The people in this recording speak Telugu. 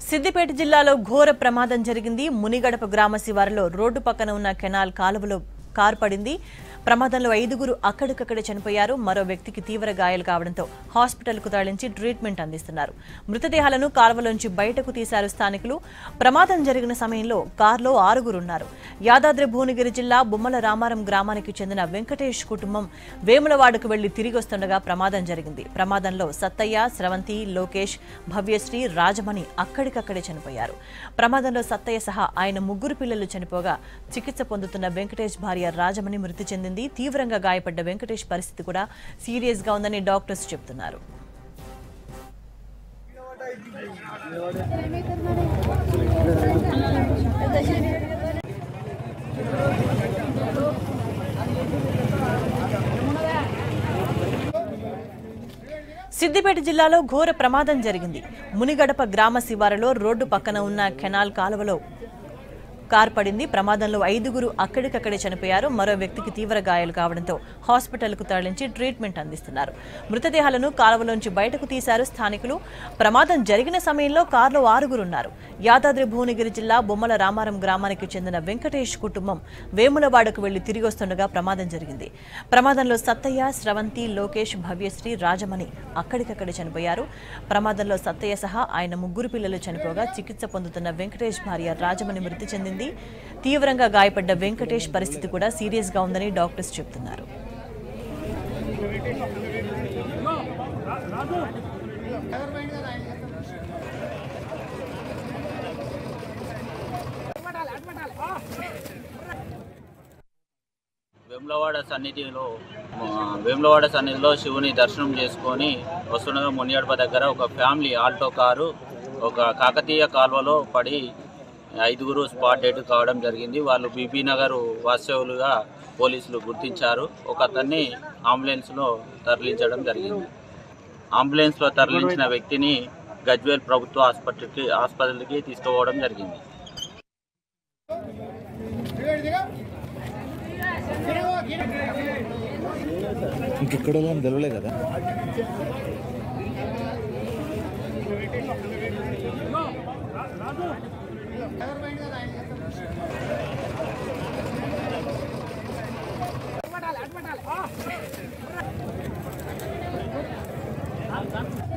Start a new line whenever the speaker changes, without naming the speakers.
సిద్దిపేట జిల్లాలో ఘోర ప్రమాదం జరిగింది. మునిగడప గ్రామ శివారులో రోడ్డు పక్కన ఉన్న కెనాల్ కాలువలో కారు పడింది. ప్రమాదంలో 5గురు అక్కడికక్కడే చనిపోయారు. మరో వ్యక్తికి తీవ్ర గాయాలు కావడంతో హాస్పిటల్కు తరలించి ట్రీట్మెంట్ అందిస్తున్నారు. మృతదేహాలను కాలువలోంచి బయటకు తీశారు స్థానికులు. ప్రమాదం జరిగిన సమయంలో కారులో 6గురు ఉన్నారు. యాదాద్రి భువనగిరి జిల్లా బొమ్మల రామారం గ్రామానికి చెందిన వెంకటేష్ కుటుంబం వేములవాడకు వెళ్లి తిరిగి వస్తుండగా ప్రమాదం జరిగింది. ప్రమాదంలో సత్తయ్య, స్రవంతి, లోకేష్, భవ్యశ్రీ, రాజమణి అక్కడికక్కడే చనిపోయారు. ప్రమాదంలో సత్తయ్య సహా ఆయన 3 పిల్లలు చనిపోగా చికిత్స పొందుతున్న వెంకటేష్ భార్య రాజమణి మృతి చెందింది. తీవ్రంగా గాయపడ్డ వెంకటేష్ పరిస్థితి కూడా సీరియస్ గా ఉందని డాక్టర్స్ చెబుతున్నారు. సిద్దిపేట జిల్లాలో ఘోర ప్రమాదం జరిగింది. మునిగడప గ్రామ శివారులో రోడ్డు పక్కన ఉన్న కెనాల్ కాలువలో కారు పడింది. ప్రమాదంలో 5గురు అక్కడికక్కడే చనిపోయారు. మరో వ్యక్తికి తీవ్ర గాయాలు కావడంతో హాస్పిటల్కు తరలించి ట్రీట్మెంట్ అందిస్తున్నారు. మృతదేహాలను కాలువలోంచి బయటకు తీశారు స్థానికులు. ప్రమాదం జరిగిన సమయంలో కారులో 6గురు ఉన్నారు. యాదాద్రి భువనగిరి జిల్లా బొమ్మల రామారం గ్రామానికి చెందిన వెంకటేష్ కుటుంబం వేములవాడకు వెళ్లి తిరిగి వస్తుండగా ప్రమాదం జరిగింది. ప్రమాదంలో సత్తయ్య, స్రవంతి, లోకేష్, భవ్యశ్రీ, రాజమణి అక్కడికక్కడే చనిపోయారు. ప్రమాదంలో సత్తయ్య సహా ఆయన 3 పిల్లలు చనిపోగా చికిత్స పొందుతున్న వెంకటేష్ భార్య రాజమణి మృతి చెందింది. తీవ్రంగా గాయపడ్డ వెంకటేష్ పరిస్థితి కూడా సీరియస్ గా ఉందని డాక్టర్స్ చెబుతున్నారు.
వేములవాడ సన్నిధిలో శివుని దర్శనం చేసుకొని వస్తుండగా మునిగడప దగ్గర ఒక ఫ్యామిలీ ఆల్టో కారు ఒక కాకతీయ కాల్వలో పడి 5గురు స్పాట్ డెడ్ కావడం జరిగింది. వాళ్ళు బీబీ నగర్ వాస్తవులుగా పోలీసులు గుర్తించారు. ఒక అతన్ని అంబులెన్స్లో తరలించడం జరిగింది. అంబులెన్స్లో తరలించిన వ్యక్తిని గజ్వేల్ ప్రభుత్వ ఆసుపత్రికి తీసుకుపోవడం జరిగింది.
ఇంకెక్కడ తెలవలే కదా.
అడ్మటాలి